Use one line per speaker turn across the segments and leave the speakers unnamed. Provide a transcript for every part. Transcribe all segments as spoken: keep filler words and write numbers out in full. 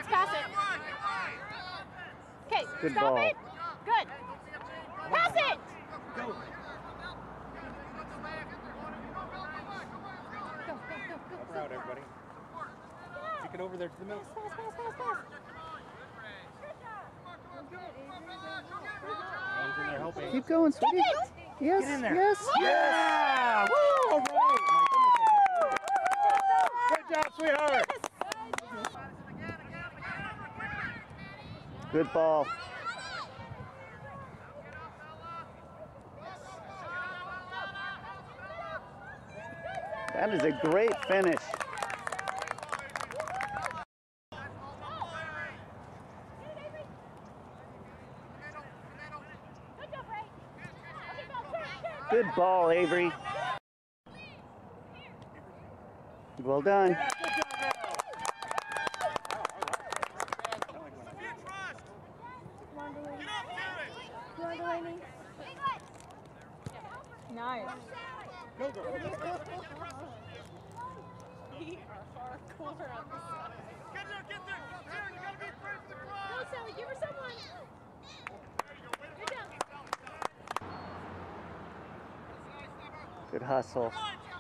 Let's pass it. Okay,
Good
stop
ball.
it. Good. Pass it.
Go.
Go, go, go, go.
Help her out, everybody. Kick it over there to the middle.
Pass, pass, pass, pass, pass.
He's in there helping.
Keep going, sweetie. Yes,
Get in there.
yes.
Yeah! Woo! All right. Good job, sweetheart.
Good ball. That is a great finish. Good ball, Avery. Well done.
Nice.
Go, girl.
We are hardcore on this side.
Get there, get there! Sarah, you gotta be first to cross!
Go, Sally, give her someone. Good job.
Good hustle.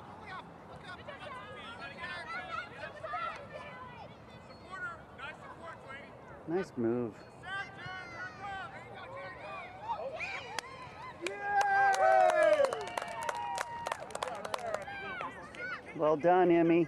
Nice move. Well done, Emmy.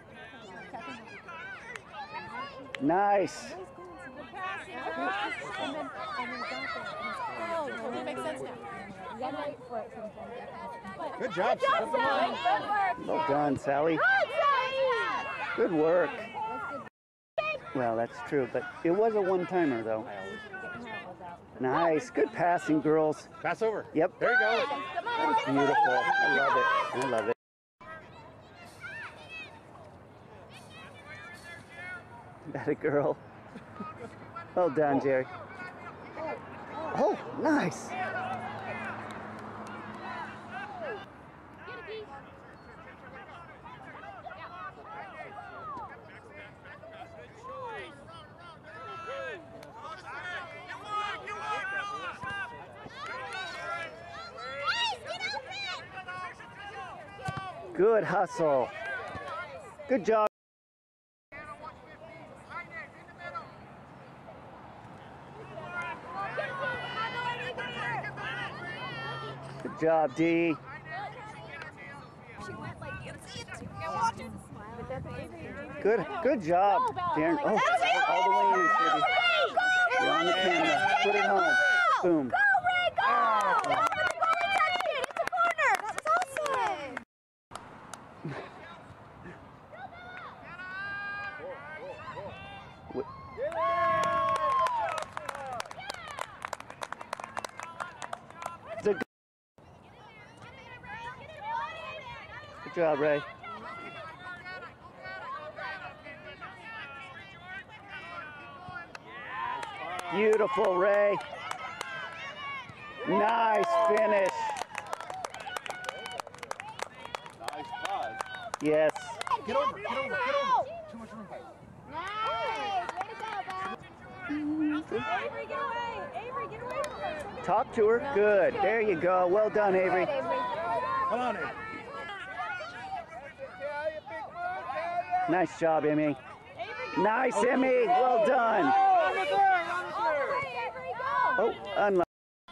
Nice.
Good pass, good pass. And then, and then got there. Oh, totally makes sense now. One right foot sometimes.
Good job,
Good job, Sally. Good work.
Well done, Sally.
Good, Sally.
Good work. Well, that's true, but it was a one-timer, though. Nice. Good passing, girls.
Pass over.
Yep.
There you go.
Come on.
That's beautiful. I love it. I love it. That a girl. Well done, Jerry. Oh, nice. Good hustle. Good job. Good job, D. Good, good job, Darren. Oh, all the way in, Sydney. You're on the camera. Put it home. Boom.
Go, Ray, go! That was the goalie touched it. It's a corner. That was awesome.
Good job, Ray. Beautiful, Ray. Nice finish.
Nice buzz.
Yes.
Get over, get over, get over. Too much room.
Nice. Way to go, Bob. Avery, get away. Avery, get away from her.
Talk to her. Good. There you go. Well done, Avery.
Come on, Avery.
Nice job, Emmy. Nice, Emmy. Well done. Oh, unlucky.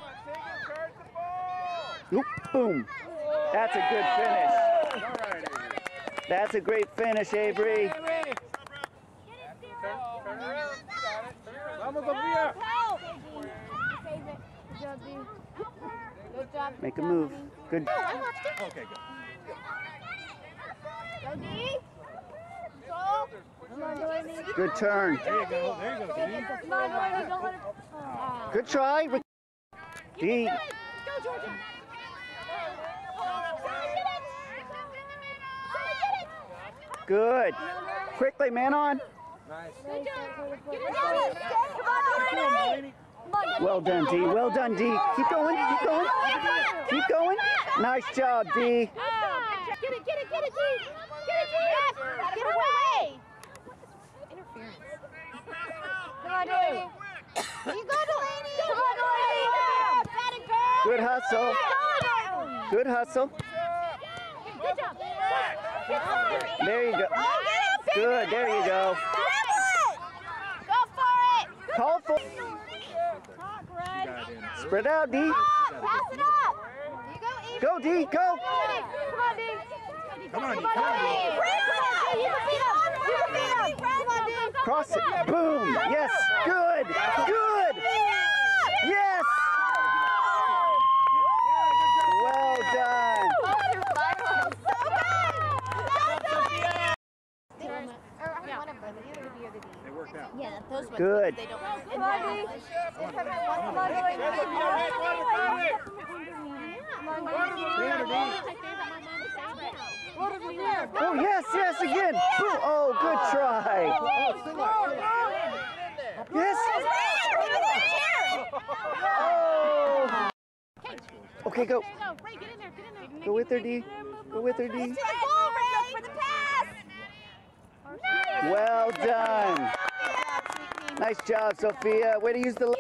Oop, boom. That's a good finish. That's a great finish, Avery.
Vamos, Sofia!
Good job.
Make a move. Good.
Okay, good.
Go, D. Control. Come on, Delaney.
Good turn.
There you go, there you go, Dean.
Come on, Delaney. Don't let it. Oh.
Good try. D.
Go, Georgia.
Good. Quickly, man on.
Nice.
Good job. Get it, Delaney. Come on, Delaney.
Well done, D. Well done, D. Keep going. Keep going. Keep going. Nice job, D.
Get it, get it, get it, D. Get it, D. Get away. Interference. on, Delaney. You go, Delaney. Come on, Delaney. Got it, girl.
Good hustle. Good hustle.
Good job.
There you go. Good. There you go.
Go for it.
Call for.
Talk, Red.
Spread out, D.
Pass it up. You go, Eve.
Go, D. Go.
Come on, D.
Come on,
Come
come
on,
on.
D. You can beat him. You can beat him. Come on, D.
Cross it. Boom. Yes. Good. Good. Yes. Well done.
It worked out.
Yeah, those ones.
Good.
They don't.
Come on,
Oh, yes, yes, again. Boom. Oh, good try. Yes. Oh. Okay, go. Go with her, D. Go with her, D. Well done. Nice job, Sophia. Way to use the.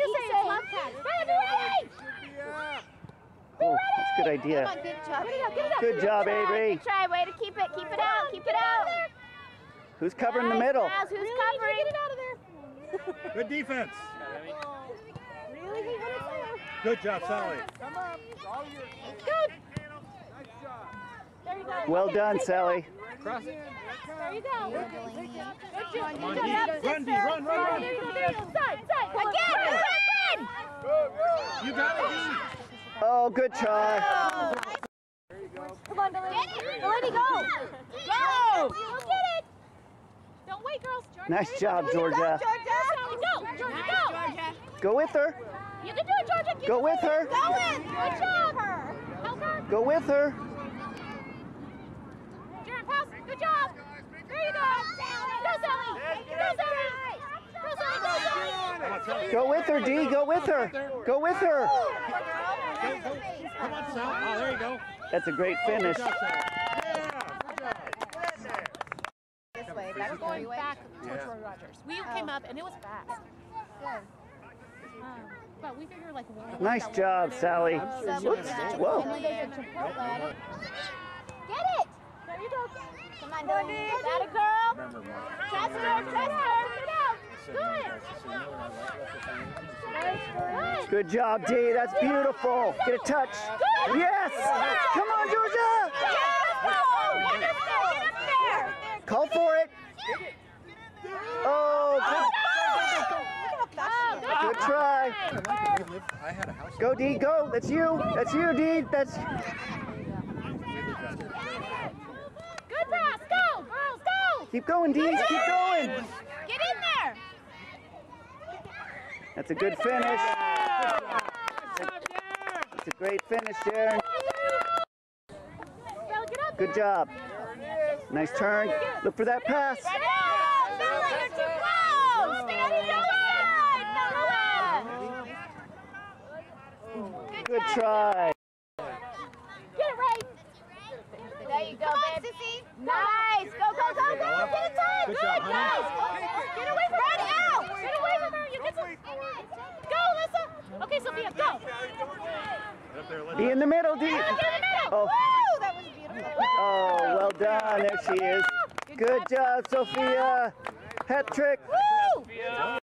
Oh, that's a good idea.
Good job.
Good job, Avery.
Good try. Way to keep it. Keep it out. Keep it out.
Who's covering the middle?
Miles, who's covering? Get it out of there.
Good defense.
Really? He hit it there.
Good job, Sally.
Good. There you go.
Well done, Sally.
Cross it.
There you go. Good job.
Come on,
Good
D.
job,
Run, D.
sister.
Run, run, run.
There you go. There you go. Side, side. Again. Again.
You got it, D.
Oh, good try.
Come on, Delaney. Get it. Delaney, go. Go. Go get it. Don't wait, girls. Georgia.
Nice job, Georgia.
Georgia. Go. Georgia, go.
Go with her.
You can do it, Georgia. Keep
Go with her.
Go in. Good job. Help her.
Go with her.
Jared, pass. Good job. There you go. Go, Sally. Go, Sally. Go, Sally. Go, Sally.
Come on, Sally.
Go with her, D. Go with her. Go with her.
Come on, Sal. Oh, there you go.
That's a great finish.
Good job, Sal. Yeah. Good job.
This way. Back
We're going back towards
Yeah.
Roy Rogers. We came up and it was fast. Um, but we figured like one.
Nice job, Sally. Whoops. Whoa.
Get it. There you go. Come on, Delaney. Got it, girl.
Remember, Mark.
Trust her. Trust her. Get out. Good. Good.
Good job, D. That's beautiful. Get a touch. Yes. Come on, Georgia.
Beautiful. Wonderful. Get up there.
Call for it. Oh, good, good try.
I had a house.
Go, D. Go. That's you. That's you, D. That's.
Good pass. Go, girls. Go.
Keep going, D. Keep going.
Get in there.
That's a good finish. It's a great finish, Sharon. Good job. Nice turn. Look for that pass.
Bella, you're too close. Stay on the other side, Bella.
Good try.
Get it right. There you go, babe. Nice. Go, go, go, go. Get it tight.
Good
Good,
job, honey.
nice. Get away from her. Out. Get away from her. You get some. Go, Alyssa. Okay, Sophia, go.
Up there, let's
Be in the middle, D.
Get in the middle.
Oh.
Woo, that was beautiful.
Oh, well done. There she is. Good job, Sophia. Hat trick.
Woo.